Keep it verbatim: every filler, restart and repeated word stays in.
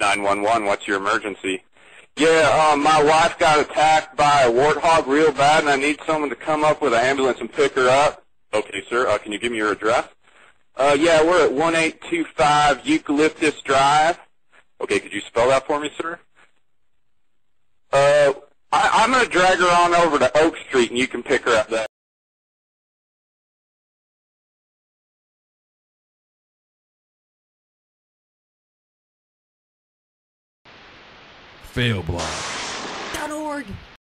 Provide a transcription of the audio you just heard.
nine one one, what's your emergency? Yeah, um, my wife got attacked by a Warthog real bad, and I need someone to come up with an ambulance and pick her up. Okay, sir. Uh, can you give me your address? Uh, yeah, we're at one eight two five Eucalyptus Drive. Okay, could you spell that for me, sir? Uh, I, I'm going to drag her on over to Oak Street, and you can pick her up there. failblog dot org